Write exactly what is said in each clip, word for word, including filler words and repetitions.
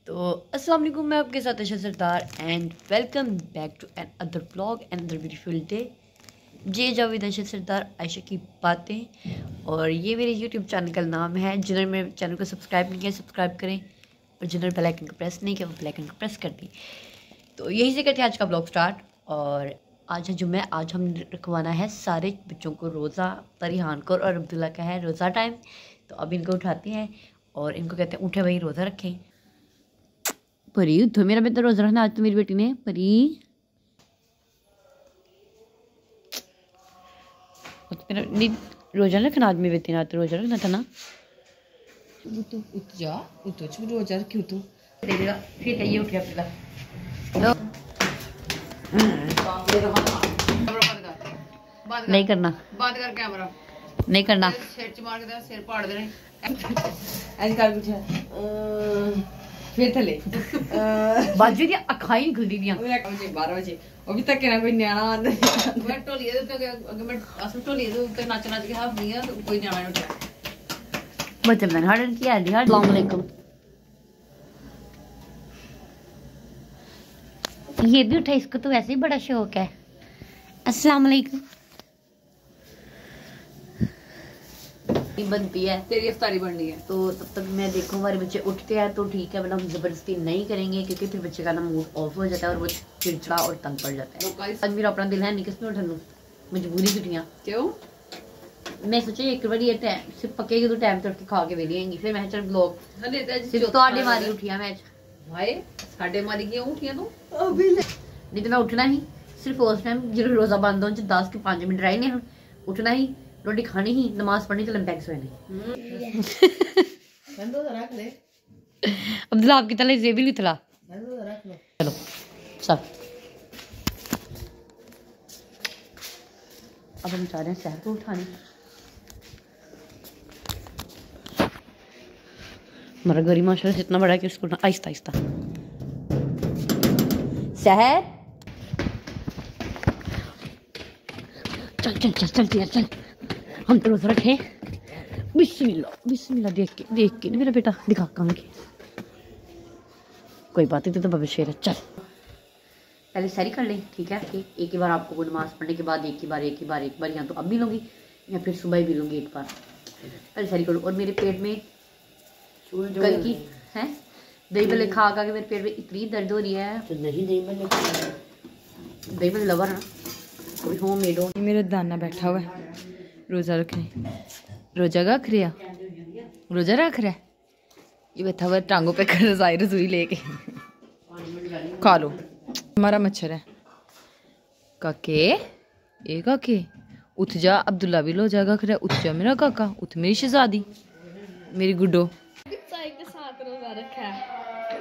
तो अस्सलाम वालेकुम, मैं आपके साथ Ashar Sardar and welcome back to another blog and other beautiful day. J Javed Ashar Sardar Ayesha की बातें, और ये मेरे यूट्यूब चैनल का नाम है। जिन्होंने मेरे चैनल को सब्सक्राइब नहीं किया सब्सक्राइब करें, और जिन्होंने बेल आइकन को प्रेस नहीं किया वो बेल आइकन को प्रेस कर दी। तो यहीं से करते हैं आज का ब्लॉग स्टार्ट। और आज है जुम्मे, आज हम रखवाना है सारे बच्चों को रोज़ा। परिहान को और अब्दुल्ला का है रोज़ा टाइम, तो अब इनको उठाते हैं और इनको कहते हैं उठे भाई रोज़ा रखें। परी उठो, मेरा बेटा रोज़ा रखना आज तो मेरी बेटी ने। परी मेरा नहीं रोज़ा रखना आज मेरी बेटी ने, आज तो रोज़ा रखना था ना। तू उठ जा, उठ जा, रोज़ा रखी तू। देगा फिर ये उठ गया पहला। नहीं करना, बंद कर कैमरा, नहीं करना। सिर च मार के सिर पाड़ देने ऐसे कर कुछ फिर थले बाजू दी अखाई नहीं खुलदी दियां। बारह बजे अभी तक ना कोई न्याणा आंदा। मैं ढोलिए दे उत्ते अगे मैं असल ढोलिए दे उत्ते नच नच के हाफ नहीं है, कोई न्याणा नहीं उठा। बच्चे मैंने हार्डन किया है। अस्सलाम वालेकुम। ये भी उठा, इसको तो वैसे ही बड़ा शौक है। अस्सलाम वालेकुम बनती है, तेरी इफ्तारी बननी है। तो तब तक मैं देखूं हमारे बच्चे उठते हैं तो ठीक है, वरना हम जबरदस्ती नहीं करेंगे क्योंकि फिर बच्चे का ना मूड ऑफ हो जाता है और वो चिड़चिड़ा और तंग पड़ जाता है। आज मेरा अपना दिल है नहीं किसमें उठन, मजबूरी छुट्टियां क्यों। मैं सोचा एक बार ये टाइम सिर्फ पकेगी तो टाइम तक खा के वे लेंगी, फिर मैं चल ब्लॉग सिर्फ तो आडे मारी उठिया मैं भाई साढ़े मारी क्यों उठिया तू। नहीं तो मैं उठना ही सिर्फ उस टाइम जो रोजा बंद हो दस के पाँच मिनट रहे नहीं, उठना ही, रोटी खानी ही, नमाज पढ़नी, चल बैग सोने। अब्दुल्ला आपकी तले जेबी नहीं थला। चलो सब अब हम चाह रहे हैं शहर को उठाने। हमारा गरी माशाल्लाह इतना बड़ा है कि उसको आहिस्ता आहिस्ता शहर चल चल चल चल चल चल हम तो रोज़ा रखे। बिस्मिल्लाह बिस्मिल्लाह। देख के देख के मेरा बेटा दिखा काम के, कोई बात नहीं तो बाबा शेर है। चल पहले सैरी कर लें, ठीक है। कि एक ही बार आपको नमाज पढ़ने के बाद एक ही बार एक ही बार एक बार या तो अब भी लूँगी या फिर सुबह ही भी लूँगी एक बार। पहले सैरी करूँ। और मेरे पेट में कल की है दही भल्ले खा खा के मेरे पेट में इतनी दर्द हो रही है। तो नहीं दही भल्ले दही भल्ले लवर है ना, होम मेड हो। मेरा दाना बैठा हुआ है रोज़ा रखने, रोज़ा रख रहा रोज़ा रख रहा है। ये बैठा हुआ टांगों पे कर रजाई रजोई लेके। खा लो, हमारा मच्छर है। काके ए काके उठ जा, अब्दुल्ला भी लो जाएगा खरा। उठ जा मेरा काका, उठ मेरी शहजादी, मेरी गुड्डो। रोज़ा रखा है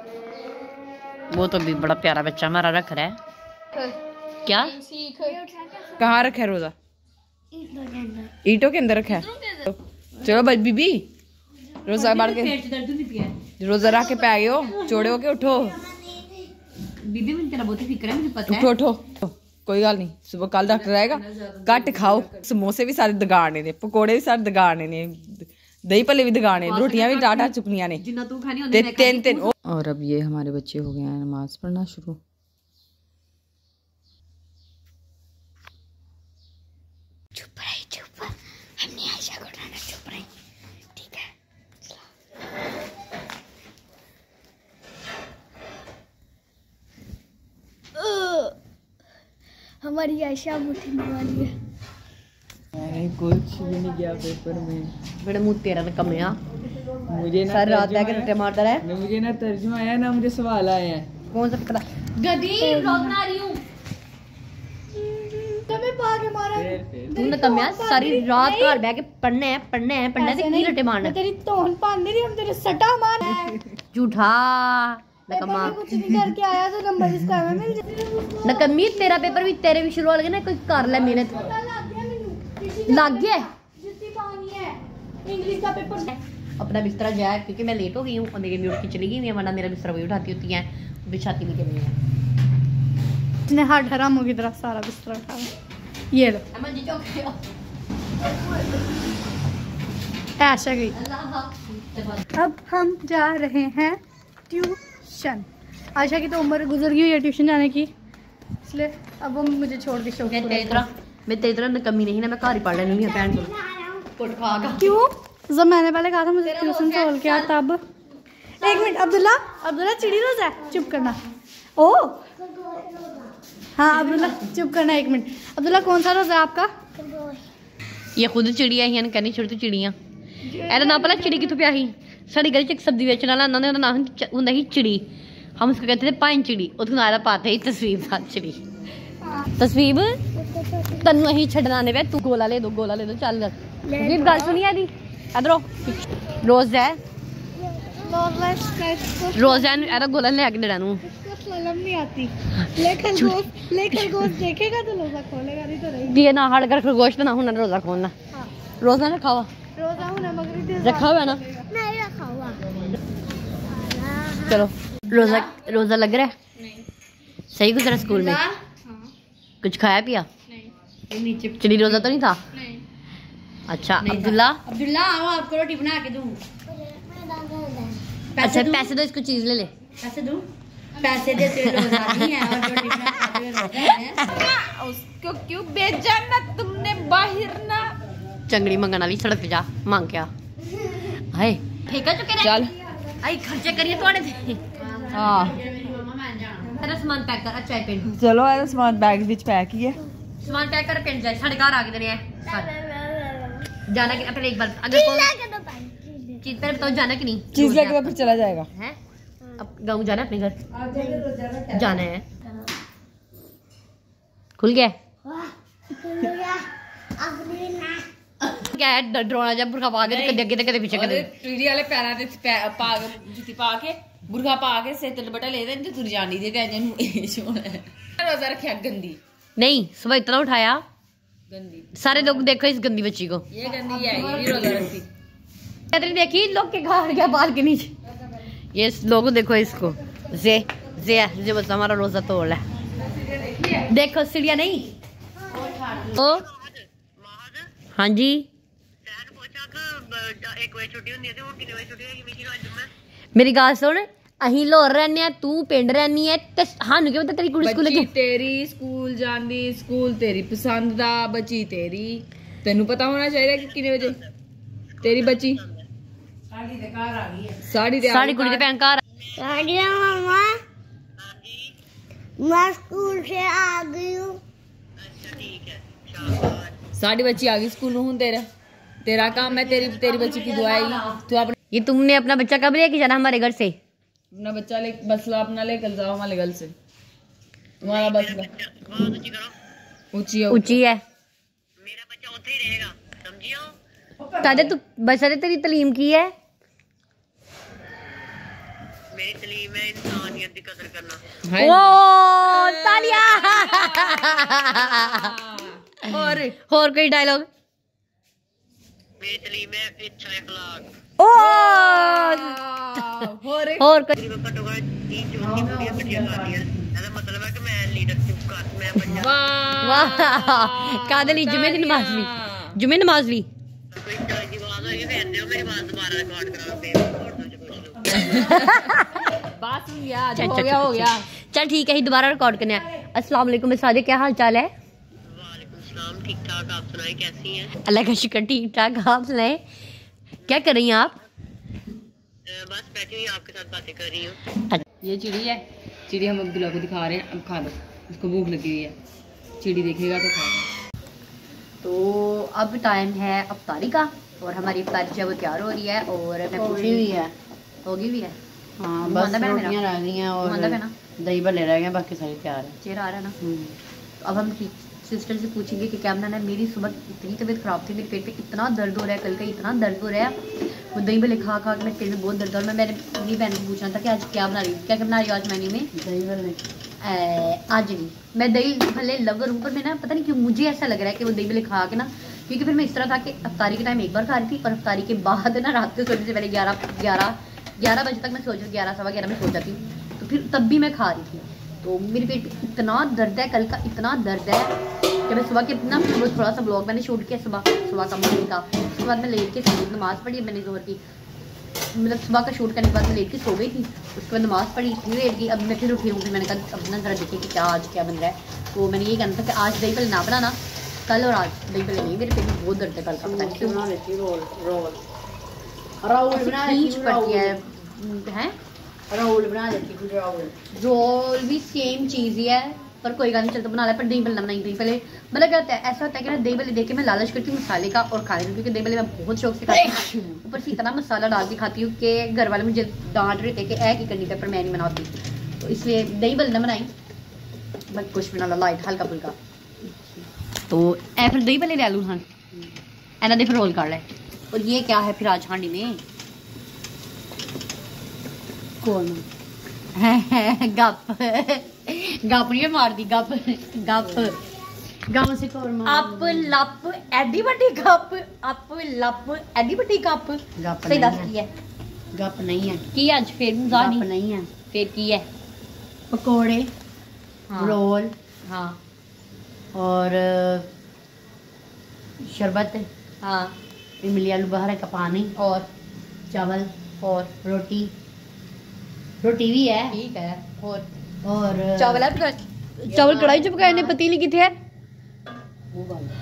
वो तो भी बड़ा प्यारा बच्चा हमारा रख रहा है। क्या कहाँ रखा है रोज़ा? ईटों के अंदर रखा है। चलो भाई बीबी रोज़ा बाढ़ के रोज़ा रख के पै गए हो, चौड़े हो के उठो। बीबी मुझे तेरा बहुत ही फिक्र है, मुझे पता है। उठो उठो, कोई गल नहीं, सुबह कल डॉक्टर आएगा। घट खाओ, समोसे भी सारे दगाने ने, पकौड़े भी सारे दगाने ने, दही भल्ले भी दगाने, रोटियां भी टाटा चुकनियां ने, तीन तीन। और अब ये हमारे बच्चे हो गए हैं नमाज पढ़ना शुरू। चुप रही चुप, हमने आयशा को उठाना, चुप रही, ठीक है। हमारी आयशा उठने वाली है। मैंने कुछ भी नहीं किया पेपर में। बड़ा मुंह तेरा ना कमिया, मुझे ना सर रात आके रट्टे मारता रहा है। मुझे ना तर्जुमा आया ना मुझे सवाल आए हैं। कौन सा पता गदी ब्लॉग बना रही हूं कभी पार मारा तुमने कमिया सारी रात घर बैठ के पढ़ना है पढ़ना है पढ़ना है ते की रट्टे मारना। तेरी तोहन पांदी रही, हम तेरे सटा मार। झूठा नकम्मा, कुछ नहीं करके आया तो नंबर इसका हमें मिल जाए। नकम्मी तेरा पेपर भी तेरे भी शुरू हो लगे ना, कोई कर ले मेहनत लग गया। जुत्ती पानी है, इंग्लिश का पेपर। अपना बिस्तरा जाए क्योंकि मैं लेट हो गई हूँ और मेरी अम्मी उठ के चली गई हुई है, वरना मेरा बिस्तरा वही उठाती होती है, बिछाती भी करनी है। इसने हाथ हरामों की तरफ सारा बिस्तरा उठाया। ये लो ऐसा गई। अब हम जा रहे हैं ट्यूशन। आयशा की तो उम्र गुजर गई हुई है ट्यूशन जाने की, इसलिए अब वो मुझे छोड़ के शौक मैं तेरी तरह मैं तेरी तरह कमी नहीं ना, मैं घर ही पढ़ लेनी है भैन को खा का। क्यों? जब मैंने पहले कहा था मुझे ट्यूशन से बोल के आ, तब एक मिनट अब्दुल्ला अब्दुल्ला चिड़ी रोज है, चुप करना। ओ हाँ अब्दुल्ला चुप करना एक मिनट। अब्दुल्ला कौन सा रोज है आपका? ये खुद चिड़िया ही कहनी छोड़ तू चिड़िया एदा ना पता चिड़ी कितों पिया ही साड़ी गली च सब्जी बेचने वाला ना ना होंदा ही चिड़ी, हम उसको कहते थे पाइन चिड़ी, उसको नारा पाते ही तस्वीर साथ चिड़ी। तस्वीर तन्नू अही छड़ना ने वे तू गोला ले दो गोला ले दो चल तस्वीर गल सुनी आदी इधरो रोज है रोज है एदा गोला ले के देना नु सलाम नहीं आती लेकर गोश्त लेकर गोश्त देखेगा तो रोजा खोलेगा, नहीं तो नहीं। दिए ना हड़ कर गोश्त ना होना रोजा खोलना रोज ना रखा हुआ रोजा होना मगर रखा हुआ ना नहीं रखा हुआ। चलो रोजा रोजा लग रहा है सही गुजरा स्कूल में? कुछ खाया पिया? नीचे चिड़ी रोजा तो नहीं था? अच्छा अब्दुल्ला अब्दुल्ला आओ आपको रोटी बना के दूं। अच्छा पैसे दो इसको चीज ले ले। पैसे दूं? पैसे देते रोजा नहीं है और रोटी बना के रोजा है। उसको क्यों भेजा ना तुमने बाहर ना? चंगड़ी मंगन वाली सड़क पे जा मांग क्या हाय ठेका चुके चल आई खर्चे करिए थोड़े थे। हाँ तेरा सामान पैक कर। अच्छा पिंड चलो आया सामान बैग विच पैक ही है। सामान पैक कर पिंड जाए साढ़े घर आ गए हैं जाना कि पहले एक बार अगर कोई चीज पहले बताओ जाना कि नहीं? चीज लेके फिर चला जाएगा। हैं अब गाँव जाना अपने घर जाना है। खुल गया क्या है डरोना जब बुरखा पा के कदे अगे कदे पीछे कदे टूरी वाले पैरां ते पा जुत्ती पा के बुरखा पा के सिर ते दुपट्टा ले दे तुर जानी दे कहने नु रोजा रखया गंदी नहीं सुबह इतना उठाया गंदी सारे लोग देखो इस गंदी बच्ची को ये गंदी है ये रोजा रखती कहते देखी लोग के घर गया बाल के नीचे ये लोग देखो इसको जे जे जे बस हमारा रोजा तोड़ है देखो सीढ़िया नहीं ओ हाँ जी मेरी गल सुन अही लाहौर रहने आ तू पिंड रहनी है ते सानू क्या पता तेरी कुड़ी स्कूल बच्ची तेरी स्कूल जांदी स्कूल तेरी पसंद दा बच्ची तेरी तेनू पता होना चाहिए कि कितने बजे तेरी बच्ची साड़ी दे घर आ गई है साड़ी दे साड़ी कुड़ी दे भैन घर साड़िया मामा मैं स्कूल से आ गई हूँ। अच्छा ठीक है शाबाश साड़ी बच्ची आ गई स्कूल हूं तेरा तेरा काम है तेरी तेरी बच्ची की दुआ है तू अपने ये तुमने अपना बच्चा कब लेके जाना हमारे घर से? अपना बच्चा ले बसला अपना लेकर जाओ हमारे घर से तुम्हारा बसला ऊंची है ऊंची है मेरा बच्चा उधर ही रहेगा समझियो। तादे तू बस तेरी तालीम की है मेरी तालीम है इंसानियत की कदर करना। हाय ओ तालिया और और कोई डायलॉग? मेरी तालीम है अच्छा अखलाक। ओ और और कोई तकरीबन घट्टो घट्ट तीन चौथी वीडियो कटिया कर दिया ऐसा मतलब है कि मैं लीडरशिप कर मैं पंजाब वाह कादली जुमे की नमाज ली जुमे नमाज ली कोई चालीस की आवाज होगी फिर दो मेरी आवाज दोबारा रिकॉर्ड कराते हैं और मुझे पूछ लो बात सुन गया चल, हो चल, गया हो चल, गया चल ठीक है ही दोबारा रिकॉर्ड करने अस्सलाम वालेकुम सादे क्या हाल चाल है? वालेकुम सलाम ठीक ठाक आप सुनाए कैसी हैं? अल्लाह का शुक्र ठीक ठाक आप सुनाए क्या कर रही हैं आप? बस बैठी हुई आपके साथ बातें कर रही हूँ। ये चिड़ी है चिड़ी हम अब्दुल्ला को दिखा रहे हैं अब खा लो उसको भूख लगी हुई है चिड़ी देखेगा तो खाएगा। तो अब टाइम है अफ्तारी का और हमारी अफ्तारी जो है वो तैयार हो रही है और मैं पूछ रही हुई है होगी भी है हाँ बस रोटियां रह गई हैं और मानदा ना दही भल्ले रह गए बाकी सारी तैयार है। चेहरा आ रहा है ना तो अब हम सिस्टर से पूछेंगे कि क्या बनाना है। मेरी सुबह इतनी तबीयत ख़राब थी मेरे पेट पे इतना दर्द हो रहा है कल का इतना दर्द हो रहा है वो दही भल्ले खा खा के मेरे पेट में बहुत दर्द और मैं मेरे अपनी बहन को पूछना था कि आज क्या बना रही हूँ क्या क्या बना रही हूँ आज मेन्यू में दही भल्ले आज नहीं मैं दही भल्ले लवर हूँ पर मैं ना पता नहीं क्यों मुझे ऐसा लग रहा है कि वो दही भल्ले खा के ना क्योंकि फिर मैं इस तरह था कि अफ्तारी के टाइम एक बार खा रही थी और अफ्तारी के बाद ना रात को सोने से पहले ग्यारह ग्यारह ग्यारह बजे तक मैं सोच रही ग्यारह सवा ग्यारह में सो जाती हूँ तो फिर तब भी मैं खा रही थी तो मेरे पेट में इतना दर्द है कल का इतना दर्द है कि मैं सुबह के इतना थोड़ा सा ब्लॉग मैंने शूट किया सुबह सुबह का मॉर्निंग का उसके बाद मैं लेट के नमाज पढ़ी मैंने जोर की मतलब सुबह का शूट करने के बाद मैं लेट के सो गई थी, उसके बाद नमाज़ पढ़ी, इतनी लेट की। अब मैं फिर उठी हूँ, फिर मैंने कहा अब ना ज़रा देखें कि क्या आज क्या बन रहा है। तो मैंने ये कहना था कि आज दही पल्ले ना बनाना, कल और आज दही पल्ले नहीं, मेरे पेट में बहुत दर्द है कल का, पता नहीं क्यों। बना लेती रोल रोल रोल बना खींच लेती पड़ती है हैं रोल बना लेती हूँ रोल। रोल भी सेम चीज़ ही है, पर कोई गाल नहीं चलता बना है, पर दही पल्ला नहीं। दही पल्ले मतलब क्या होता है, ऐसा होता है कि ना दही पल्ले देख के मैं लालच करती हूँ मसाले का और खाने का, क्योंकि दही पल्ले मैं बहुत शौक से खाती हूँ, ऊपर से इतना मसाला डाल के खाती हूँ कि घर वाले मुझे डांट रहे थे कि ऐ की करनी था, पर मैं नहीं बनाती, तो इसलिए दही पल्ले ना बनाई, बस कुछ बना ला लाइट हल्का फुल्का। तो ऐ फिर दही पल्ले ले आलू हाँ एना दे फिर रोल कर ले। और ये क्या है फिर आज हांडी में कौन गप गप नहीं मार दी, गप गप गाँव से कौन अप लप एडी बड़ी गप अप लप एडी बड़ी गप गप सही नहीं दस है। की है गप नहीं है, की आज फिर गप जानी नहीं है। फिर की है पकोड़े हाँ रोल हाँ और शरबत, हाँ इमली आलू बहरा का पानी और चावल और रोटी, रोटी भी है ठीक है और और चावल है पका- चावल कढ़ाई च पकाए ने पतीली किथे है। वो वाला।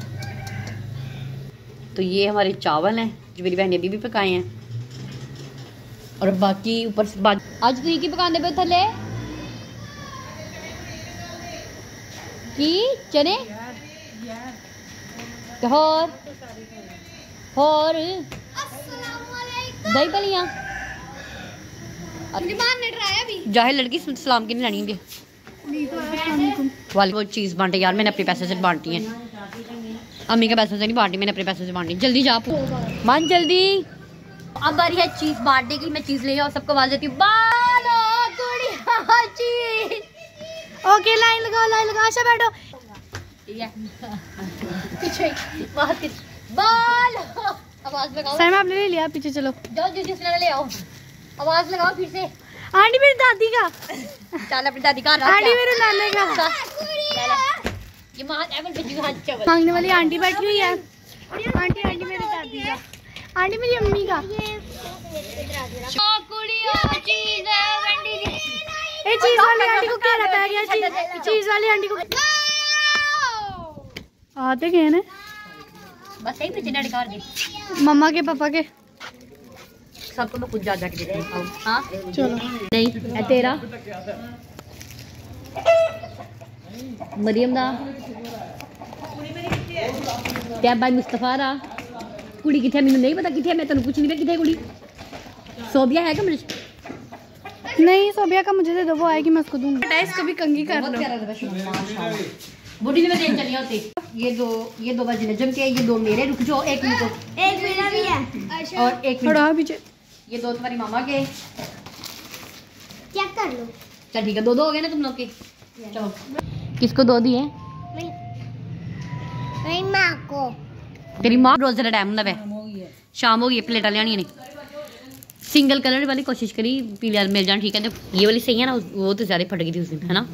तो ये हमारे चावल हैं जो मेरी बहन ने अभी भी पकाए हैं, और बाकी ऊपर से बाद आज तुम की पकाने पे थले की चने ते होर होर दही पलियां जाहिर लड़की सलाम की नहीं लानी होंगे वाली वो चीज़ बांटे यार, मैंने अपने पैसे से बांटी है, अम्मी के पैसे से नहीं बांटी, मैंने अपने पैसे से बांटी। जल्दी जा मान जल्दी। अब बारी है चीज बांटने की, मैं चीज ले जाऊँ सबको आवाज देती हूँ बालो गुड़िया चीज। ओके लाइन लगाओ लाइन लगाओ, अच्छा बैठो। ठीक है पीछे बहुत पीछे बालो आवाज लगाओ। सर मैं आपने ले लिया, पीछे चलो। जाओ जूस जूस ले आओ, आवाज लगाओ फिर से। आंटी मेरी दादी का, चल अपनी दादी का आंटी मेरे नाने का। ये मां एवन पे जू हाथ चावल मांगने वाली आंटी बैठी हुई है। आंटी आंटी मेरी दादी का, आंटी मेरी अम्मी का। चीज ए चीज वाली आंटी को क्या पै गया? चीज चीज वाली आंटी को आते गए ने बस यही पीछे नड़कार दे मम्मा के पापा के। सबको मैं खुद जा जा के देती हूँ। हाँ चलो नहीं ए तेरा मरियम दा क्या भाई मुस्तफा रा कुड़ी किथे मैंने नहीं पता किथे, मैं तेन कुछ नहीं किथे कुड़ी सोबिया है कमरे नहीं, सोबिया का मुझे दे दो, वो आएगी मैं उसको दूंगी। इसको भी कंगी कर लो। बूढ़ी ने मैं देख चली होती। ये दो ये दो बजे नजम के, ये दो मेरे, रुक जाओ एक मिनट, एक मेरा भी है और एक थोड़ा मिनट पीछे। ये दो तुम्हारी मामा के। चेक कर लो। चल ठीक है, दो दो हो गए ना तुम लोग के। चलो किसको दो दिए? नहीं माँ को। तेरी माँ रोज का टाइम होंगे, शाम हो गई, प्लेटा लियानी ने। सिंगल कलर वाली कोशिश करी पीले मिल जाए, ठीक है। तो ये वाली सही है ना, वो तो ज्यादा फट गई थी उस दिन, है ना।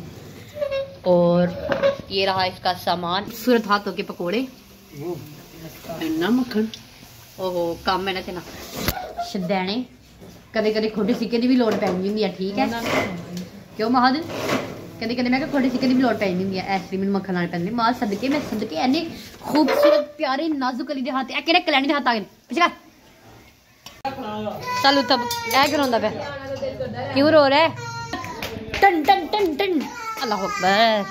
और ये रहा इसका सामान, सूरत हाथों के पकोड़े, इतना मक्खन ओहो काम है ना तेना शदैने, कदे कदे खोटे सिक्के की भी लोड़ पैनी होंगी है, ठीक है क्यों महद, कदे कदे मैं खोटे सिक्के की भी लोड़ पैनी होंगी है, ऐसे मैंने मक्खन लाने पैंदे मां सदके मैं सदके इन्ने खूबसूरत प्यारे नाजुक अली दे हाथ ए केड़े कलैनी दे हाथ आ गए पिछे कर चल तब ए करांदा पे क्यों रो रहा है? टन टन टन टन अल्लाह अकबर।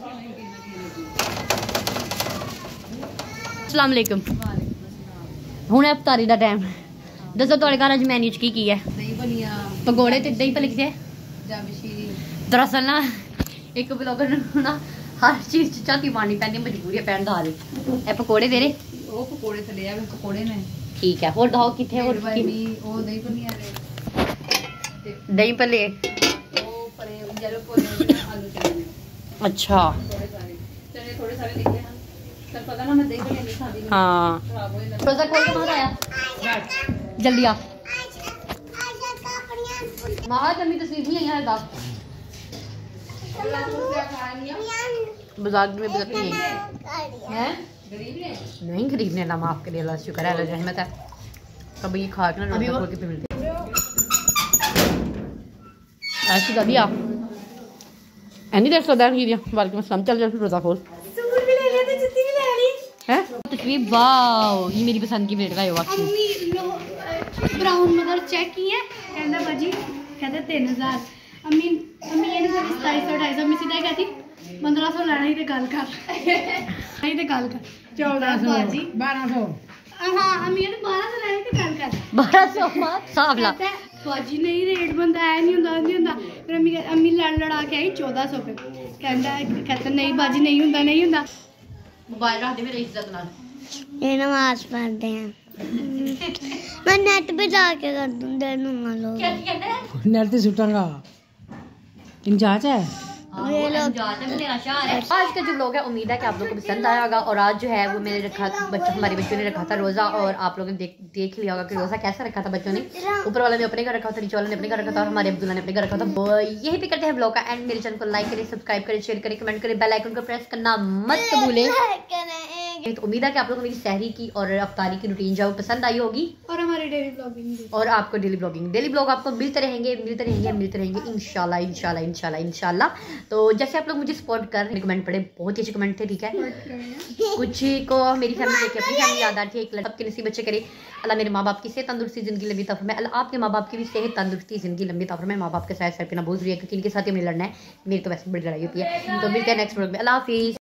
अस्सलाम वालेकुम। हुण है इफ्तारी दा टाइम, दसो तुहाडे घर अज मेन्यू च की की है? पकौड़े ते दही भल्ले किथे? दरअसल ना एक ब्लॉगर नूं ना हर चीज च झाती मारनी पैंदी, मजबूरी है पैन दा दे ए पकौड़े तेरे ਉਹ ਪਕੌੜੇ ਥੱਲੇ ਆ ਪਕੌੜੇ ਨੇ ठीक है। होर दहो किथे होर ਉਹ ਦਹੀਂ ਭੱਲੀਆਂ ਨੇ दही भल्ले ਉਹ ਪਰੇ ਜਿਹੜੇ ਭੋਲੇ ਆਲੂ ਚਨੇ ਨੇ अच्छा ਥੋੜੇ ਸਾਰੇ ਚਨੇ ਥੋੜੇ ਸਾਰੇ ਲਿਖੇ ਹਨ ਤਾਂ ਪਤਾ ਨਾ ਮੈਂ ਦਹੀਂ ਭੱਲੇ ਨਹੀਂ ਖਾਦੀ हाँ ਖਰਾਬ ਹੋ ਜਾਂਦਾ रोजा खोल के बाहर आया जल्दी आ महा जमी तस्वीर नहीं आई है दास बाजार में बदलती है हैं नहीं खरीदने ला माफ करिए अल्लाह शुक्र है अल्लाह रहमत है। कभी ये खा के ना रोजा खोल के फिर मिलते ऐसी दादी आ एनी देख सकदा है वालेकुम अस्सलाम चल चल रोजा खोल सूट भी ले लिया तो जुत्ती भी ले ली है तस्वीर वाओ ये मेरी पसंद की प्लेट का है वाकई अम्मी लो ब्राउन मगर चेक की है कहंदा बाजी कहंदा तीन हज़ार अम्मी अम्मी ये नहीं कोई सताई सौ ढाई सौ अम्मी सीधा कहती पंद्रह सौ लेना ही ते गल कर नहीं ते गल कर चौदह सौ बाजी बारह सौ हाँ अम्मी ने बारह सौ लेना ते गल कर बारह सौ साफ ला कहता है, बाजी नहीं रेट बनता है नहीं होता नहीं होता फिर अम्मी कह- अम्मी लड़ लड़ा के आई चौदह सौ पे कहता कहता नहीं बाजी नहीं होता नहीं होता मोबाइल रख दे मेरी इज्जत नाल ये नमाज पढ़ते हैं मैं नेट पे जाके कर दूं दे दूंगा लोग नेट से सुटांगा इंजाज है आज का जो ब्लॉग है उम्मीद है कि आप लोगों को पसंद आया होगा और आज जो है वो मैंने रखा बच्चों हमारे बच्चों ने रखा था रोज़ा और आप लोगों ने देख देख लिया होगा कि रोज़ा कैसा रखा था बच्चों ने ऊपर वाला ने अपने घर रखा था नीचे वाला ने अपने घर रखा था और हमारे अब्दुल्ला ने अपने घर रखा था वो यही पे करते हैं ब्लॉग का एंड मेरे चैनल को लाइक करें सब्सक्राइब करें शेयर करें कमेंट करें बेल आइकन को प्रेस करना मत भूलें तो उम्मीद है कि आप लोगों को मेरी सहरी की और अफ्तारी की रूटीन जो है वो पसंद आई होगी और हमारी डेली ब्लॉगिंग भी और आपको डेली ब्लॉगिंग डेली ब्लॉग आपको मिलते रहेंगे मिलते रहेंगे मिलते रहेंगे इंशाल्लाह इंशाल्लाह इंशाल्लाह इंशाल्लाह तो जैसे आप लोग मुझे सपोर्ट कर रहे हैं कमेंट पढ़े बहुत ही अच्छे कमेंट थे ठीक है कुछ को मेरी फैमिली देख के अपनी फैमिली याद आती है एक लड़के नसीब अच्छे करे अल्लाह मेरे माँ बाप की सेहत तंदुरुस्ती जिंदगी लंबी तब मैं अल्लाह आपके माँ बाप की भी सेहत तंदुरुस्ती जिंदगी लंबी तब मैं माँ बाप के साथ साथ पे ना बहुत जरूरी है क्योंकि इनके साथ ही हमें लड़ना है मेरी तो वैसे बड़ी लड़ाई होती है तो मिलते हैं नेक्स्ट ब्लॉग में अल्लाह हाफिज़।